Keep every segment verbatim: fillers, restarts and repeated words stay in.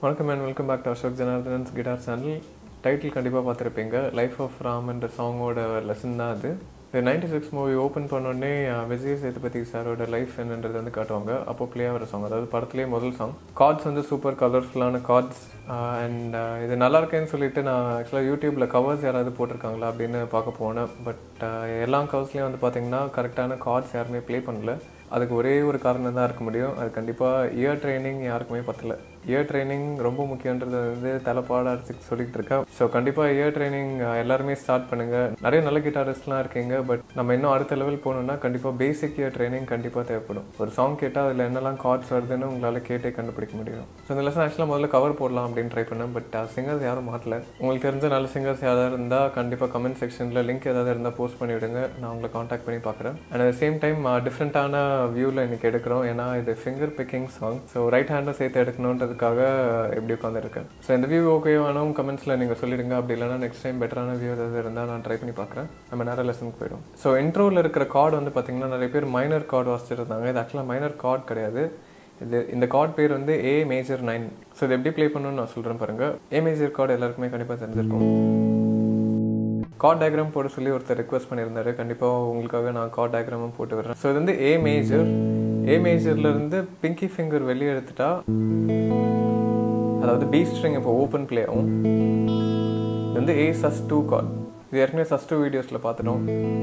Welcome and welcome back to Ashok Janardhan's Guitar Channel. Title கண்டிப்பாக பார்த்துருப்பீங்க. Life of Ram என்ற சாங்கோட லெசன் தான் அது. இந்த நைன்டி சிக்ஸ் மூவி ஓப்பன் பண்ணோடனே விஜய் சேதுபதி சாரோட லைஃப் என்னன்றது வந்து காட்டுவாங்க. அப்போ பிளே ஆகிற சாங், அதாவது படத்துலேயே முதல் சாங். கார்ட்ஸ் வந்து சூப்பர் கலர்ஃபுல்லான கார்ட்ஸ். அண்ட் இது நல்லா இருக்கேன்னு சொல்லிட்டு நான் ஆக்சுவலாக யூடியூப்பில் கவர்ஸ் யாராவது போட்டிருக்காங்களா அப்படின்னு பார்க்க போனேன். பட் எல்லா கவர்ஸ்லேயும் வந்து பார்த்திங்கன்னா கரெக்டான கார்ட்ஸ் யாருமே ப்ளே பண்ணல. அதுக்கு ஒரே ஒரு காரணம் தான் இருக்க முடியும். அது கண்டிப்பாக இயர் ட்ரைனிங் யாருக்குமே பத்தலை. இயர் ட்ரைனிங் ரொம்ப முக்கியன்றது வந்து தலைப்பாட அடிச்சு சொல்லிகிட்டு இருக்கேன். ஸோ கண்டிப்பாக இயர் ட்ரைனிங் எல்லாருமே ஸ்டார்ட் பண்ணுங்கள். நிறைய நல்ல கிட்டாரிஸ்ட்லாம் இருக்கீங்க. பட் நம்ம இன்னும் அடுத்த லெவல் போகணுன்னா கண்டிப்பாக பேசிக் இயர் ட்ரைனிங் கண்டிப்பாக தேவைப்படும். ஒரு சாங் கேட்டால் அதில் என்னெல்லாம் கார்ட்ஸ் வருதுன்னு உங்களால் கேட்டே கண்டுபிடிக்க முடியும். ஸோ இந்த லெசன் ஆக்சுவலாக முதல்ல கவர் போடலாம் அப்படின்னு ட்ரை பண்ணேன். பட் சிங்கர்ஸ் யாரும் மாட்டல. உங்களுக்கு தெரிஞ்ச நல்ல சிங்கர்ஸ் யாராவது இருந்தால் கண்டிப்பாக கமெண்ட் செக்ஷனில் லிங்க் ஏதாவது இருந்தால் போஸ்ட் பண்ணி விடுங்க. நான் உங்களை காண்டாக்ட் பண்ணி பார்க்குறேன். அண்ட் அட் சேம் டைம் டிஃப்ரெண்ட்டான வியூவில் இன்றைக்கி எடுக்கிறோம். ஏன்னா இது finger picking song. So right ஹேண்டை சேர்த்து எடுக்கணுன்றதுக்காக எப்படி உட்காந்துருக்கேன். ஸோ இந்த வியூ ஓகே வேணும் கமெண்ட்ஸில் நீங்கள் சொல்லிடுங்க. அப்படி இல்லைனா நெக்ஸ்ட் டைம் பெட்டரான வியூ ஏதாவது இருந்தால் நான் ட்ரை பண்ணி பார்க்குறேன். நம்ம நிறைய லெசனுக்கு போயிடும். ஸோ இன்ட்ரோவில் இருக்கிற கார்டு வந்து பார்த்திங்கன்னா நிறைய பேர் மைனர் கார்டு வாசிச்சிருந்தாங்க. இது ஆக்சுவலாக மைனர் கார்டு கிடையாது. இது இந்த கார்டு பேர் வந்து ஏ மேஜர் நைன். ஸோ இது எப்படி ப்ளே பண்ணணும்னு நான் சொல்கிறேன் பாருங்கள். ஏ மேஜர் கார்டு எல்லாருக்குமே கண்டிப்பாக தெரிஞ்சிருக்கும். கார்ட் டயக்ராம் போட சொல்லி ஒருத்தர் ரிக்வஸ்ட் பண்ணியிருந்தாரு. கண்டிப்பாக உங்களுக்காக நான் கார்ட் டயக்ராமும் போட்டு விடுறேன். ஸோ இது வந்து ஏ மேஜர். ஏ மேஜர்லேருந்து பிங்கி ஃபிங்கர் வெளியே எடுத்துட்டா, அதாவது பி ஸ்ட்ரிங் இப்போ ஓப்பன் பிளே ஆகும். இது வந்து ஏ சஸ் டூ கார்ட். இது ஏற்கனவே சஸ் டூ வீடியோஸில் பார்த்துட்டோம்.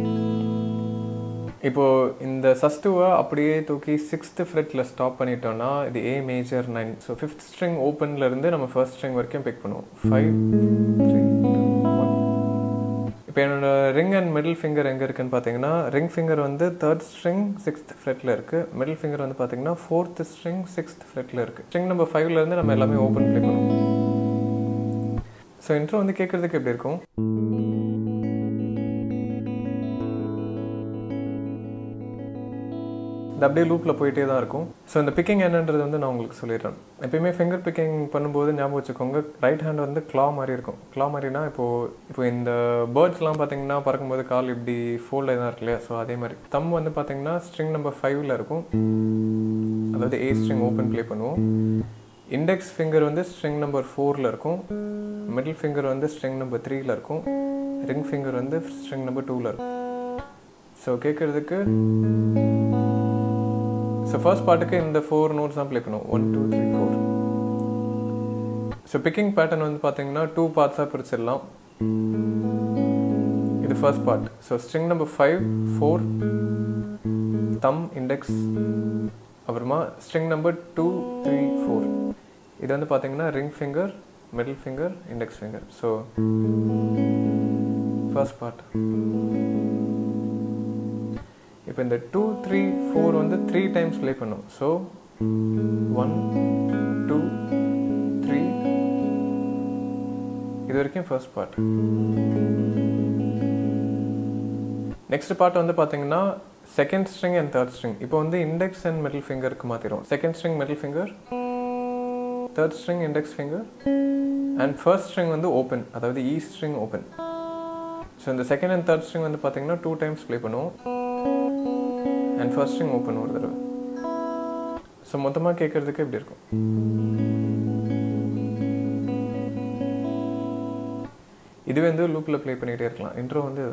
இப்போது இந்த சஸ் டூவை அப்படியே தூக்கி சிக்ஸ்த்து ஃப்ரெட்டில் ஸ்டாப் பண்ணிட்டோன்னா இது A major nine. So fifth string ஓப்பன்லேருந்து நம்ம ஃபர்ஸ்ட் ஸ்ட்ரிங் வரைக்கும் பிக் பண்ணுவோம். ஃபைவ் த்ரீ இப்போ என்னோடய ரிங் அண்ட் மிடில் ஃபிங்கர் எங்கே இருக்குதுன்னு பார்த்தீங்கன்னா, ரிங் ஃபிங்கர் வந்து தேர்ட் ஸ்ட்ரிங் சிக்ஸ்த் ஃப்ரெட்டில் இருக்குது. மிடில் ஃபிங்கர் வந்து பார்த்தீங்கன்னா ஃபோர்த் ஸ்ட்ரிங் சிக்ஸ்த் ஃப்ரெட்டில் இருக்குது. ஸ்ட்ரிங் நம்பர் ஃபைவ்லேருந்து நம்ம எல்லாமே ஓப்பன் ப்ளே பண்ணுவோம். ஸோ இன்ட்ரோ வந்து கேட்குறதுக்கு எப்படி இருக்கும்? இது அப்படியே லூப்பில் போயிட்டே தான் இருக்கும். ஸோ இந்த பிக்கிங் என்னன்றது வந்து நான் உங்களுக்கு சொல்லிடுறேன். எப்பயுமே ஃபிங்கர் பிக்கிங் பண்ணும்போது ஞாபகம் வச்சுக்கோங்க, ரைட் ஹேண்ட் வந்து கிளா மாதிரி இருக்கும். கிளா மாதிரினா இப்போது இப்போ இந்த பேர்ட்ஸ்லாம் பார்த்தீங்கன்னா பறக்கும்போது கால் இப்படி ஃபோல்டாக தான் இருக்கு இல்லையா? ஸோ அதே மாதிரி தம் வந்து பார்த்தீங்கன்னா ஸ்ட்ரிங் நம்பர் ஃபைவ்ல இருக்கும். அதாவது ஏ ஸ்ட்ரிங் ஓப்பன் ப்ளே பண்ணுவோம். இண்டெக்ஸ் ஃபிங்கர் வந்து ஸ்ட்ரிங் நம்பர் ஃபோரில் இருக்கும். மிடில் ஃபிங்கர் வந்து ஸ்ட்ரிங் நம்பர் த்ரீல இருக்கும். ரிங் ஃபிங்கர் வந்து ஸ்ட்ரிங் நம்பர் டூவில் இருக்கும். ஸோ கேட்குறதுக்கு ஸோ ஃபர்ஸ்ட் பார்ட்டுக்கு இந்த ஃபோர் நோட்ஸ் தான் ப்ளே பண்ணுவோம். One two three four. So picking pattern வந்து பார்த்தீங்கன்னா டூ பார்ட்ஸாக பிரிச்சிடலாம். இது first part. So string number five, four, thumb, index, அப்புறமா string number two three four. இது வந்து பார்த்தீங்கன்னா ring finger, middle finger, index finger. So first part. இப்போ இந்த டூ த்ரீ ஃபோர் வந்து த்ரீ டைம்ஸ் ப்ளே பண்ணும். ஸோ ஒன் டூ த்ரீ, இது வரைக்கும் ஃபர்ஸ்ட் பார்ட். நெக்ஸ்ட் பார்ட் வந்து பார்த்தீங்கன்னா second string and third string. இப்போ வந்து இண்டெக்ஸ் அண்ட் மிடில் ஃபிங்கருக்கு மாற்றிடும். Second string middle finger, third string index finger, and first string வந்து ஓப்பன், அதாவது இ ஸ்ட்ரிங் ஓப்பன். ஸோ இந்த செகண்ட் அண்ட் தேர்ட் ஸ்ட்ரிங் வந்து பார்த்தீங்கன்னா டூ டைம்ஸ் ப்ளே பண்ணுவோம். அண்ட் ஃபர்ஸ்ட் ஸ்ட்ரிங் ஓப்பன் ஒரு தடவை. ஸோ மொத்தமாக கேட்குறதுக்கு எப்படி இருக்கும்? இதுவே வந்து லூப்பில் ப்ளே பண்ணிகிட்டே இருக்கலாம். இன்ட்ரோ வந்து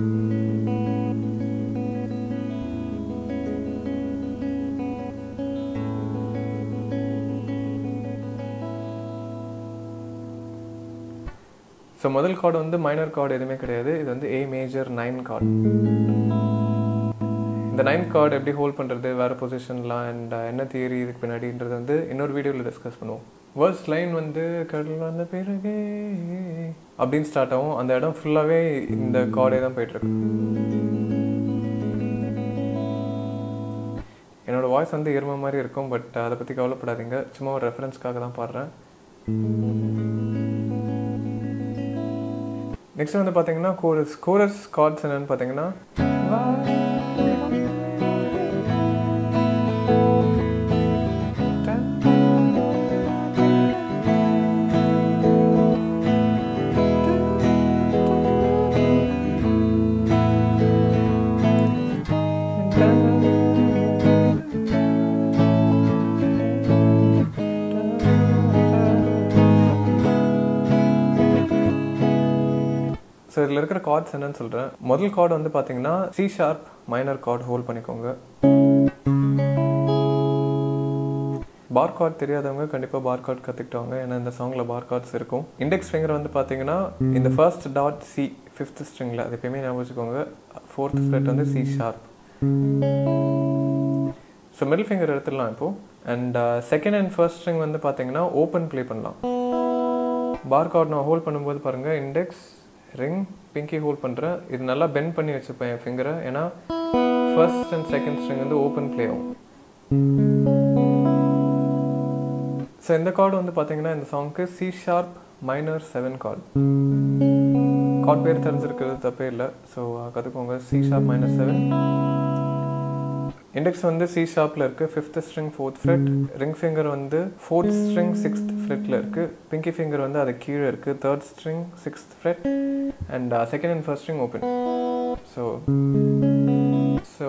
ஸோ முதல் கார்டு வந்து மைனர் கார்டு எதுவுமே கிடையாது. இது வந்து ஏ மேஜர் நைன் கார்டு. இந்த நைன் கார்டு எப்படி ஹோல்ட் பண்ணுறது, வேறு பொசிஷன்லாம் அண்ட் என்ன தியரி இதுக்கு பின்னாடின்றது வந்து இன்னொரு வீடியோவில் டிஸ்கஸ் பண்ணுவோம். வேர்ஸ்ட் லைன் வந்து கடல் வந்த பிறகு அப்படின்னு ஸ்டார்ட் ஆகும். அந்த இடம் ஃபுல்லாகவே இந்த கார்டே தான் போயிட்டுருக்கு. என்னோடய வாய்ஸ் வந்து எருமை மாதிரி இருக்கும். பட் அதை பற்றி கவலைப்படாதீங்க. சும்மா ஒரு ரெஃபரன்ஸ்க்காக தான் பாடுறேன். நெக்ஸ்ட் வந்து பார்த்தீங்கன்னா கோரஸ். கோரஸ் கார்ட்ஸ் என்னென்னு பார்த்தீங்கன்னா, ஸோ இதில் இருக்கிற கார்ட்ஸ் என்னன்னு சொல்கிறேன். முதல் கார்டு வந்து பார்த்தீங்கன்னா C sharp minor chord hold பண்ணிக்கோங்க. பார் கார்ட் தெரியாதவங்க கண்டிப்பாக பார் கார்ட் கற்றுக்கிட்டவங்க, ஏன்னா இந்த சாங்கில் பார் கார்ட்ஸ் இருக்கும். இண்டெக்ஸ் ஃபிங்கர் வந்து பார்த்தீங்கன்னா இந்த ஃபர்ஸ்ட் டாட் சி ஃபிஃப்த் ஸ்ட்ரிங்கில், அது எப்பயுமே ஞாபகம் வச்சுக்கோங்க. ஃபோர்த் ஃப்ரெட் வந்து C sharp. So middle finger எடுத்துடலாம் இப்போது. And second and first string வந்து பார்த்தீங்கன்னா ஓப்பன் ப்ளே பண்ணலாம். பார் கார்ட் நான் ஹோல்ட் பண்ணும்போது பாருங்கள், இண்டெக்ஸ் ரிங் பிங்கி ஹோல்ட் பண்ணுறேன். இது நல்லா பெண்ட் பண்ணி வச்சுப்பேன் என் ஃபிங்கரை, ஏன்னா ஃபர்ஸ்ட் அண்ட் செகண்ட் ஸ்ட்ரிங் வந்து ஓப்பன் ப்ளே ஆகும். ஸோ இந்த கார்டு வந்து பார்த்தீங்கன்னா இந்த சாங்க்கு C sharp minor seven chord. Chord பேர் தெரிஞ்சிருக்கிறது தப்பே இல்லை, ஸோ கற்றுக்கோங்க. C sharp minor seven. Index வந்து சி ஷார்ப்பில் இருக்குது, fifth string fourth fret. Ring finger வந்து ஃபோர்த் ஸ்ட்ரிங் சிக்ஸ்த் ஃப்ரெட்டில் இருக்குது. பிங்கி ஃபிங்கர் வந்து அது கீழே இருக்குது, third string sixth fret. And second and first string open. So so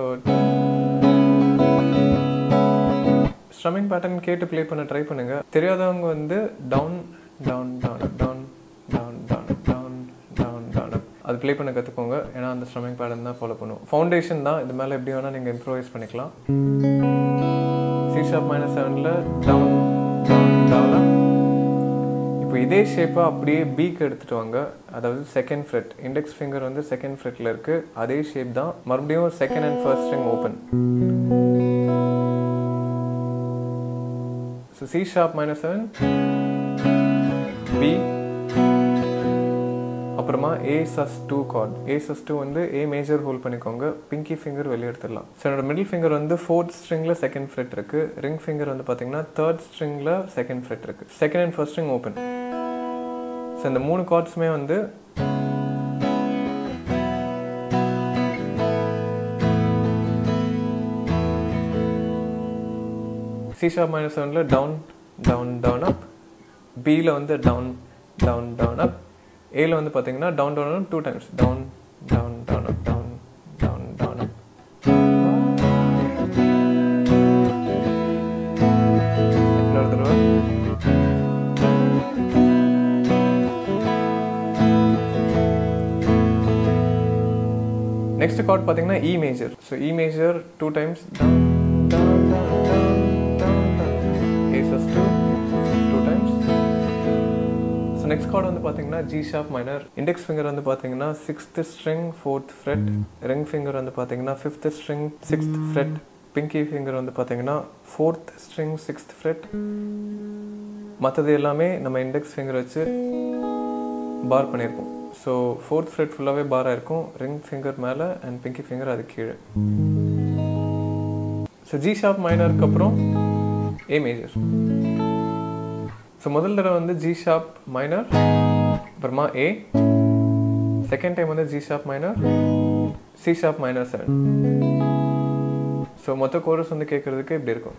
strumming pattern கேட்டு ப்ளே பண்ண ட்ரை பண்ணுங்கள். தெரியாதவங்க வந்து down down down down down down down down down அது ப்ளே பண்ண கற்றுக்கோங்க, ஏன்னா அந்த ஸ்ட்ரமிங் பேட்டர்ன் தான் ஃபாலோ பண்ணுவோம். ஃபவுண்டேஷன் தான், இது மேலே எப்படி வேணால் நீங்கள் இம்ப்ரோவைஸ் பண்ணிக்கலாம். சி ஷார்ப் மைனஸ் செவனில் டவுன் டவுன் டவுன். இப்போ இதே ஷேப்பை அப்படியே பீக்கு எடுத்துகிட்டு வாங்க, அதாவது செகண்ட் ஃப்ரெட். இண்டெக்ஸ் ஃபிங்கர் வந்து செகண்ட் ஃப்ரெட்டில் இருக்குது, அதே ஷேப் தான். மறுபடியும் second and first string open. So C sharp minor seven, B, அப்புறமா A sus two chord. A sus two வந்து A major hold பண்ணிக்கோங்க, பிங்கி ஃபிங்கர் வெளியே எடுத்துடலாம். ஸோ என்னோட மிடில் ஃபிங்கர் வந்து ஃபோர்த் ஸ்ட்ரிங்கில் செகண்ட் ஃப்ரெட் இருக்குது. ரிங் ஃபிங்கர் வந்து பார்த்தீங்கன்னா தேர்ட் ஸ்ட்ரிங்கில் செகண்ட் ஃப்ரெட் இருக்குது. Second and first string open. So இந்த மூணு கார்ட்ஸுமே வந்து C sharp minor sevenல down down down up, B ல வந்து down down down up, A ல வந்து பாத்தீங்கன்னா down down up two times, down down down up, down down down up. இன்னொரு தடவை. Next chord பாத்தீங்கன்னா E major. So E major two times, down down down down. two times. So next chord வந்து பாத்தீங்கன்னா G sharp minor. Index finger வந்து பாத்தீங்கன்னா sixth string fourth fret. Ring finger வந்து பாத்தீங்கன்னா fifth string sixth fret. Pinky finger வந்து பாத்தீங்கன்னா fourth string sixth fret. மற்றது எல்லாமே நம்ம index finger வச்சு பார் பண்ணியிருக்கோம். ஸோ ஃபோர்த் ஃப்ரெட் ஃபுல்லாகவே பாராக இருக்கும். ரிங் ஃபிங்கர் மேலே அண்ட் பிங்கி ஃபிங்கர் அது கீழே. ஸோ ஜி ஷார்ப் மைனருக்கு அப்புறம் ஏ மேஜர். ஸோ முதல் தடவை வந்து ஜி ஷார்ப் மைனர், அப்புறமா ஏ. செகண்ட் டைம் வந்து G sharp minor, C sharp minor seven. So மொத்த கோரஸ் வந்து கேட்குறதுக்கு இப்படி இருக்கும்.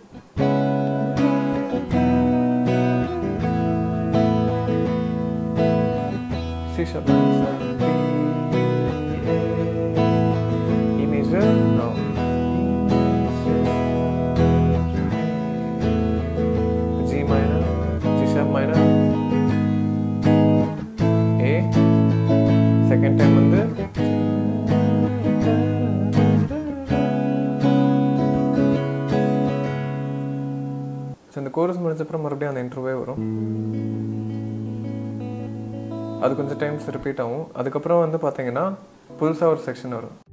C sharp minor seven, B, A, E major, no, E major, G minor, G sharp minor, A, second time வந்து so இந்த chorus முடிஞ்சப்பறம் மறுபடியும் அந்த இன்ட்ரோவே வரும். அது கொஞ்சம் டைம்ஸ் ரிப்பீட் ஆகும். அதுக்கப்புறம் வந்து பார்த்தீங்கன்னா புதுசாக ஒரு செக்ஷன் வரும்.